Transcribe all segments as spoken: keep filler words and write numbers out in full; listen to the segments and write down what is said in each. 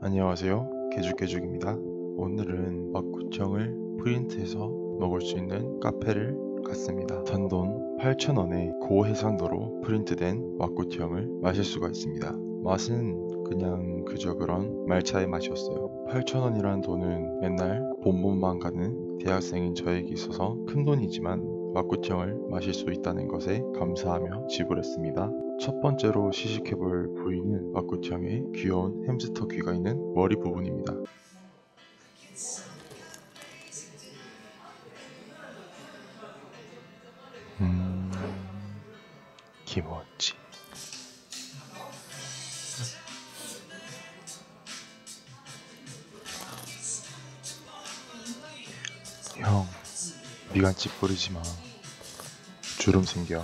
안녕하세요, 개죽개죽입니다. 오늘은 막구청을 프린트해서 먹을 수 있는 카페를 갔습니다. 단돈 팔천 원에 고해상도로 프린트된 막구청을 마실 수가 있습니다. 맛은 그냥 그저 그런 말차의 맛이었어요. 팔천 원이란 돈은 맨날 본문만 가는 대학생인 저에게 있어서 큰 돈이지만 막구청을 마실 수 있다는 것에 감사하며 지불했습니다. 첫 번째로 시식해볼 부위는 막구청에 귀여운 햄스터 귀가 있는 머리 부분입니다. 음... 기모찌. 형, 미간집 뿌리지 마. 주름 생겨.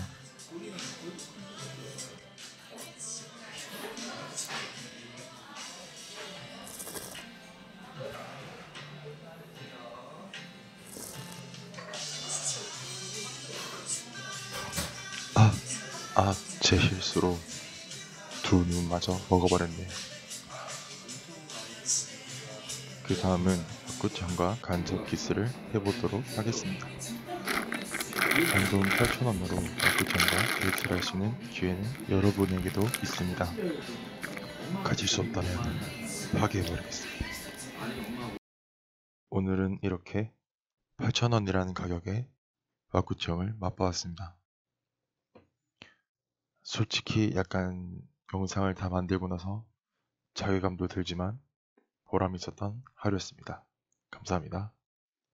아, 아, 제 실수로 두 눈마저 먹어버렸네. 그 다음은 막구청과 간접 키스를 해보도록 하겠습니다. 단돈 팔천 원으로 막구청과 데이트를 할 수 있는 기회는 여러분에게도 있습니다. 가질 수 없다면 파괴해버리겠습니다. 오늘은 이렇게 팔천 원이라는 가격에 막구청을 맛보았습니다. 솔직히 약간 영상을 다 만들고 나서 자괴감도 들지만 보람 있었던 하루였습니다. 감사합니다.